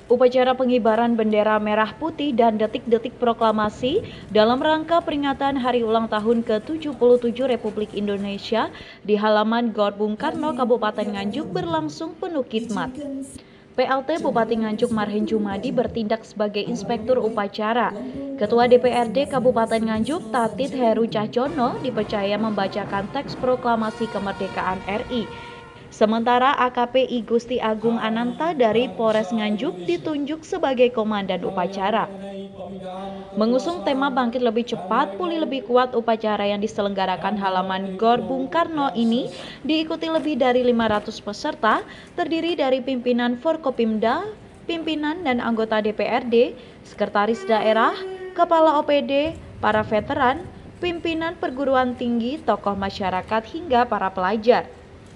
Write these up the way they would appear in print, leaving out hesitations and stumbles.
Upacara pengibaran bendera merah putih dan detik-detik proklamasi dalam rangka peringatan Hari Ulang Tahun ke-77 Republik Indonesia di halaman Gor Bung Karno, Kabupaten Nganjuk berlangsung penuh khidmat. PLT Bupati Nganjuk Marhen Jumadi bertindak sebagai inspektur upacara. Ketua DPRD Kabupaten Nganjuk Tatit Heru Cahjono dipercaya membacakan teks proklamasi kemerdekaan RI. Sementara AKP I Gusti Agung Ananta dari Polres Nganjuk ditunjuk sebagai komandan upacara. Mengusung tema bangkit lebih cepat, pulih lebih kuat, upacara yang diselenggarakan halaman Gor Bung Karno ini diikuti lebih dari 500 peserta, terdiri dari pimpinan Forkopimda, pimpinan dan anggota DPRD, sekretaris daerah, kepala OPD, para veteran, pimpinan perguruan tinggi, tokoh masyarakat hingga para pelajar.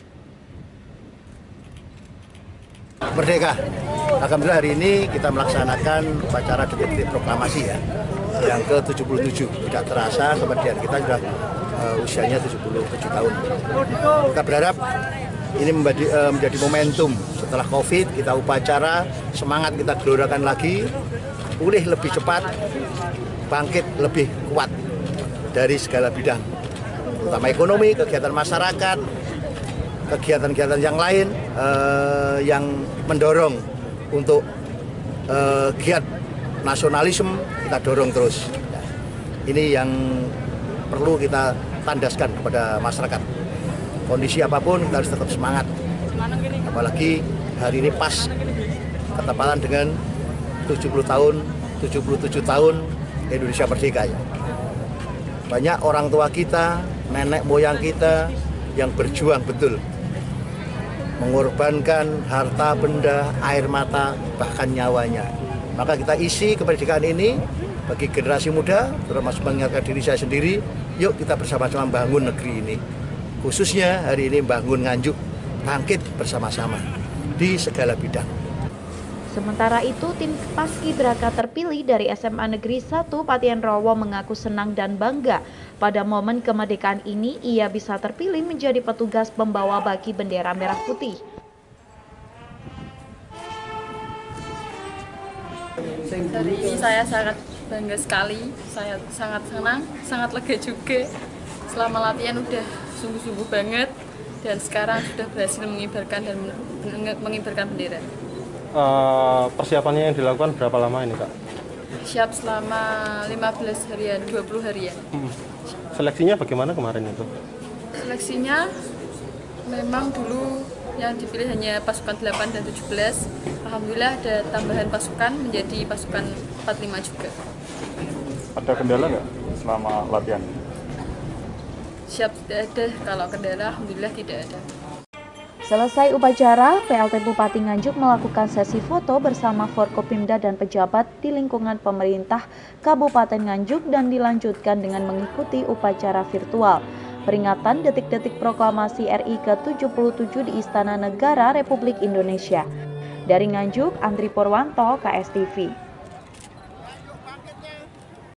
Merdeka. Alhamdulillah hari ini kita melaksanakan upacara detik-detik proklamasi ya, yang ke-77. Tidak terasa kemerdekaan kita sudah usianya 77 tahun. Kita berharap ini menjadi momentum setelah Covid, kita upacara, semangat kita gelorakan lagi, pulih lebih cepat, bangkit lebih kuat dari segala bidang, terutama ekonomi, kegiatan masyarakat, kegiatan-kegiatan yang lain yang mendorong untuk giat nasionalisme kita dorong terus. Ini yang perlu kita tandaskan kepada masyarakat. Kondisi apapun kita harus tetap semangat. Apalagi hari ini pas ketepatan dengan 77 tahun Indonesia merdeka ya. Banyak orang tua kita, nenek moyang kita yang berjuang betul, mengorbankan harta benda, air mata, bahkan nyawanya. Maka kita isi kemerdekaan ini bagi generasi muda, termasuk mengingatkan diri saya sendiri, yuk kita bersama-sama bangun negeri ini. Khususnya hari ini bangun Nganjuk, bangkit bersama-sama di segala bidang. Sementara itu, tim Paskibraka terpilih dari SMA Negeri 1 Patian Rowo mengaku senang dan bangga. Pada momen kemerdekaan ini, ia bisa terpilih menjadi petugas pembawa baki bendera merah putih. Hari ini saya sangat bangga sekali, saya sangat senang, sangat lega juga. Selama latihan udah sungguh-sungguh banget, dan sekarang sudah berhasil mengibarkan bendera. Persiapannya yang dilakukan berapa lama ini, Kak? Siap selama 15 harian, 20 harian. Seleksinya bagaimana kemarin itu? Seleksinya memang dulu yang dipilih hanya pasukan 8 dan 17. Alhamdulillah ada tambahan pasukan menjadi pasukan 45 juga. Ada kendala nggak selama latihan? Siap, tidak ada. Kalau kendala, alhamdulillah tidak ada. Selesai upacara, PLT Bupati Nganjuk melakukan sesi foto bersama Forkopimda dan pejabat di lingkungan pemerintah Kabupaten Nganjuk dan dilanjutkan dengan mengikuti upacara virtual peringatan detik-detik proklamasi RI ke-77 di Istana Negara Republik Indonesia. Dari Nganjuk, Andri Purwanto, KSTV.